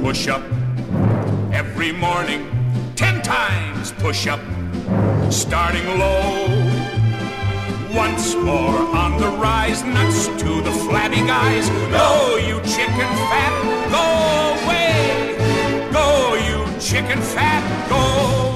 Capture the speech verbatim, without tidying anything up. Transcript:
push up. Every morning, ten times push up. Starting low, once more on the rise. Nuts to the flabby guys. Go, you chicken fat, go away. Go, you chicken fat, go